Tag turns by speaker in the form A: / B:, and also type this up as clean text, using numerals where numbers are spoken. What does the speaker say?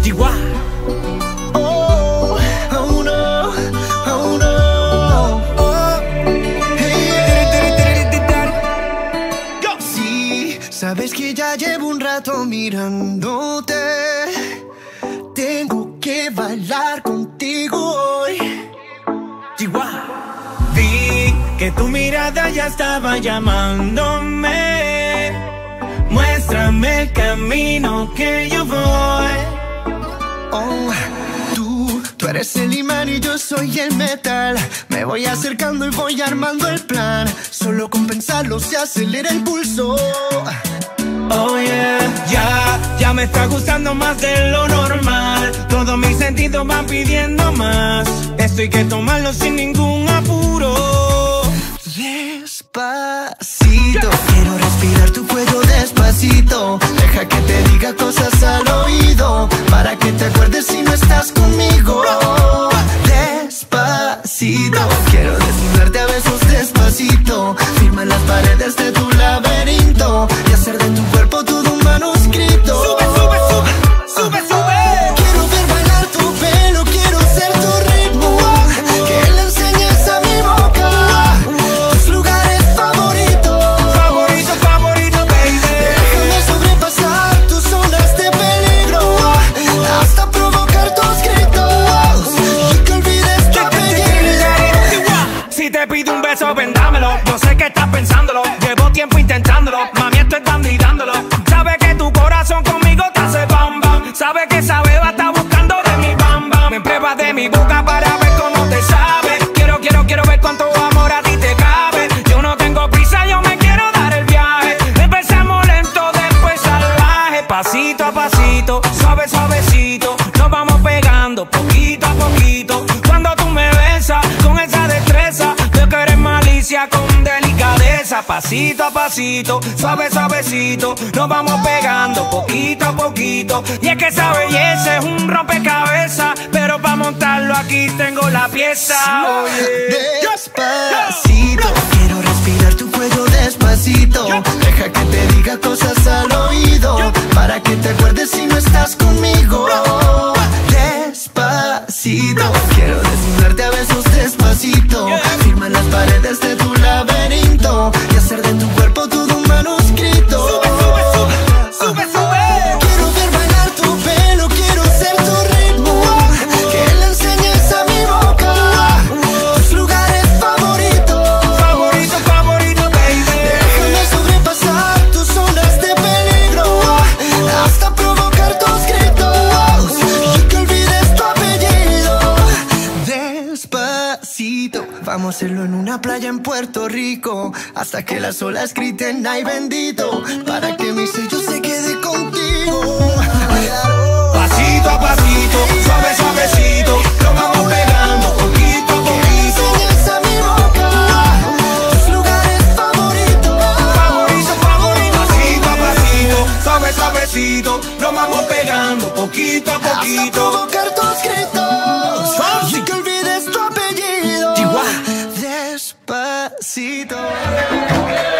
A: Chihuahua.
B: Oh, oh no, oh no. Oh, hey. Sí, sabes que ya llevo un rato mirándote. Tengo que bailar contigo hoy.
A: Chihuahua.
C: Vi que tu mirada ya estaba llamándome. Muéstrame el camino que yo voy.
B: Oh, tú eres el imán y yo soy el metal. Me voy acercando y voy armando el plan. Solo con pensarlo se acelera el pulso.
C: Oh yeah, ya me está gustando más de lo normal. Todos mis sentidos van pidiendo más. Esto hay que tomarlo sin ningún apuro.
B: Despacito, quiero respirar tu cuello despacito. Deja que te diga cosas al oído, para que te acuerdes si no estás conmigo. Despacito, quiero desnudarte a besos despacito. Firma las paredes de tu laberinto y hacer de tu cuerpo todo un manuscrito.
C: Sube, sube, sube, sube, sube.
B: Quiero ver bailar tu pelo, quiero ser tu ritmo. Que le enseñes a mi boca tus lugares favoritos.
C: Favorito, favorito, baby.
B: Déjame sobrepasar tus zonas de peligro, hasta provocar tus gritos y que olvides tu apellido.
C: Si te pido un beso, vendámelo. Yo sé que estás pensándolo. Llevo tiempo intentándolo. Mami, estoy dando y dándolo. Sabe que tu corazón conmigo te hace bam bam. Sabe que esa beba está buscando de mi bam bam. Me pruebas de mi boca para ver cómo te sabe. Quiero ver cuánto amor a ti te cabe. Yo no tengo prisa, yo me quiero dar el viaje. Empezamos lento, después salvaje. Pasito a pasito, suave, suavecito. Nos vamos pegando poquito a poquito. Cuando tú me besas con esa destreza, veo que eres malicia con delicadeza. Pasito a pasito, suave, suavecito. Nos vamos pegando poquito a poquito. Y es que esa belleza es un rompecabezas, pero para montarlo aquí tengo la pieza.
B: Despacito, quiero respirar tu cuello despacito. Deja que te diga cosas al oído, para que te acuerdes si no estás conmigo. Despacito, quiero desnudarte a besos despacito. Firma las paredes de tu laberinto y hacer de tu cuerpo todo un manuscrito.
C: Sube, sube, sube, sube, sube.
B: Quiero ver bailar tu pelo, quiero ser tu ritmo. Que le enseñes a mi boca tus lugares favoritos.
C: Favorito, favorito, baby.
B: Déjame sobrepasar tus zonas de peligro, hasta provocar tus gritos y que olvides tu apellido. Despacito, vamos a hacerlo en una playa en Puerto Rico, hasta que las olas griten ay bendito, para que mi sello se quede contigo.
C: Pasito a pasito, suave, suavecito. Nos vamos pegando poquito a poquito.
B: Enseñas a mi boca tus lugares favoritos.
C: Favorito, favorito. Pasito a pasito, suave, suavecito. Nos vamos pegando poquito a
B: Hasta
C: poquito.
B: provocar tus gritos y que olvides tu apellido.
A: Chihuahua.
B: Despacito.